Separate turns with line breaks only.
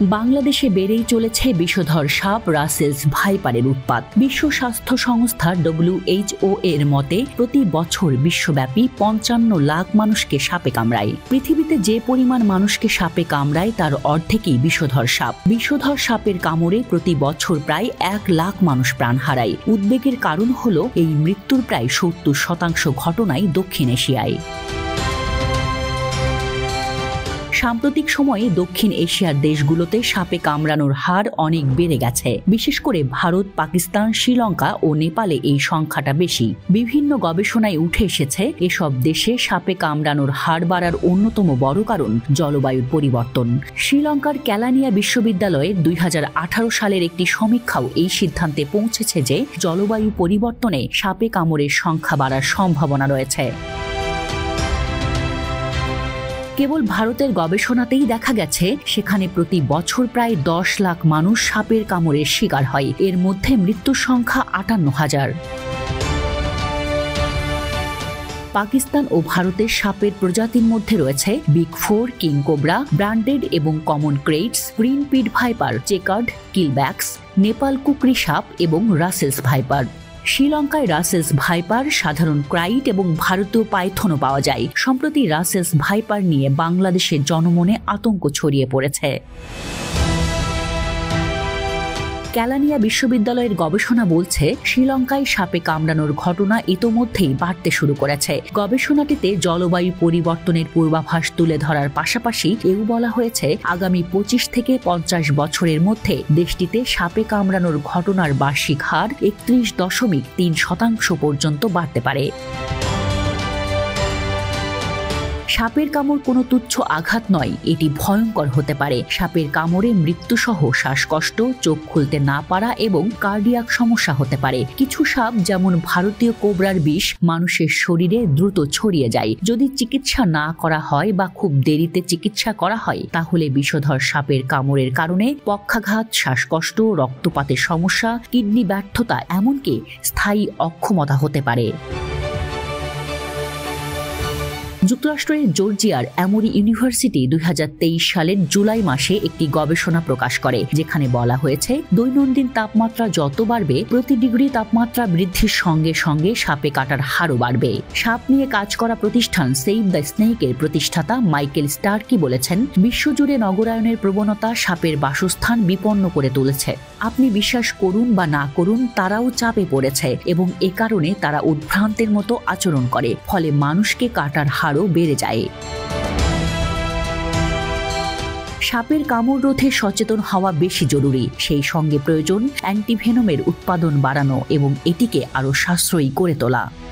বাংলাদেশে বেড়েই চলেছে বিষধর সাপ রাসেলস ভাইপারের উৎপাত। বিশ্ব স্বাস্থ্য সংস্থা WHO এর মতে প্রতি বছর বিশ্বব্যাপী 55 লাখ মানুষকে সাপে কামড়ায়। পৃথিবীতে যে পরিমাণ মানুষকে সাপে কামড়ায় তার অর্ধেকই বিষধর সাপ। বিষধর সাপের কামড়ে প্রতি বছর প্রায় 1 লাখ মানুষ প্রাণ হারায়। উদ্বেগের কারণ হলো এই মৃত্যুর প্রায় 70% ঘটনাই দক্ষিণ এশিয়ায়। সাম্প্রতিক সময়ে দক্ষিণ এশিয়ার দেশগুলোতে সাপে কামড়ানোর হার অনেক বেড়ে গেছে। বিশেষ করে ভারত, পাকিস্তান, শ্রীলঙ্কা ও নেপালে এই সংখ্যাটা বেশি। বিভিন্ন গবেষণায় উঠে এসেছে এসব দেশে সাপে কামড়ানোর হার বাড়ার অন্যতম বড় কারণ জলবায়ুর পরিবর্তন। শ্রীলঙ্কার কেলানিয়া বিশ্ববিদ্যালয়ে 2018 সালের একটি সমীক্ষাও এই সিদ্ধান্তে পৌঁছেছে যে জলবায়ু পরিবর্তনে সাপে কামড়ের সংখ্যা বাড়ার সম্ভাবনা রয়েছে। কেবল ভারতের গবেষণাতেই দেখা গেছে সেখানে প্রতি বছর প্রায় 10 লাখ মানুষ সাপের কামড়ের শিকার হয়। এর মধ্যে মৃত্যুর সংখ্যা 58,000। পাকিস্তান ও ভারতের সাপের প্রজাতির মধ্যে রয়েছে big four, king cobra, branded এবং common kraits, green pit viper, checkered, keelbacks, Nepal kukri সাপ এবং রাসেলস ভাইপার। শ্রীলঙ্কায় রাসেলস ভাইপার, সাধারণ ক্রাইট এবং ভারতীয় পাইথনও পাওয়া যায়। সম্প্রতি রাসেলস ভাইপার নিয়ে বাংলাদেশের জনমনে আতঙ্ক ছড়িয়ে পড়েছে। কেলানিয়া বিশ্ববিদ্যালয়ের গবেষণা বলছে শ্রীলঙ্কায় সাপে কামড়ানোর ঘটনা ইতোমধ্যেই বাড়তে শুরু করেছে। গবেষণাটিতে জলবায়ু পরিবর্তনের পূর্বাভাস তুলে ধরার পাশাপাশি এও বলা হয়েছে আগামী 25 থেকে 50 বছরের মধ্যে দেশটিতে সাপে কামড়ানোর ঘটনার বার্ষিক হার 31.3% পর্যন্ত বাড়তে পারে। সাপের কামড় কোনো তুচ্ছ আঘাত নয়, এটি ভয়ঙ্কর হতে পারে। সাপের কামড়ে মৃত্যুসহ শ্বাসকষ্ট, চোখ খুলতে না পারা এবং কার্ডিয়াক সমস্যা হতে পারে। কিছু সাপ যেমন ভারতীয় কোবরার বিষ মানুষের শরীরে দ্রুত ছড়িয়ে যায়। যদি চিকিৎসা না করা হয় বা খুব দেরিতে চিকিৎসা করা হয় তাহলে বিষধর সাপের কামড়ের কারণে পক্ষাঘাত, শ্বাসকষ্ট, রক্তপাতের সমস্যা, কিডনি ব্যর্থতা, এমনকি স্থায়ী অক্ষমতা হতে পারে। যুক্তরাষ্ট্রের জর্জিয়ার এমোরি ইউনিভার্সিটি 2023 সালের জুলাই মাসে একটি গবেষণা প্রকাশ করে যেখানে বলা হয়েছে দৈনন্দিন তাপমাত্রা যত বাড়বে প্রতি ডিগ্রি তাপমাত্রা বৃদ্ধির সঙ্গে সঙ্গে সাপে কাটার হারও বাড়বে। সাপ নিয়ে কাজ করা প্রতিষ্ঠান সেভ দ্য স্নেকের প্রতিষ্ঠাতা মাইকেল স্টার্কি বলেছেন, বিশ্বজুড়ে নগরায়নের প্রবণতা সাপের বাসস্থান বিপন্ন করে তুলেছে। আপনি বিশ্বাস করুন বা না করুন, তারাও চাপে পড়েছে এবং এ কারণে তারা উদ্ভ্রান্তের মতো আচরণ করে, ফলে মানুষকে কাটার হারও বেড়ে যায়। সাপের কামড় রোধে সচেতন হওয়া বেশি জরুরি। সেই সঙ্গে প্রয়োজন অ্যান্টিভেনমের উৎপাদন বাড়ানো এবং এটিকে আরও সাশ্রয়ী করে তোলা।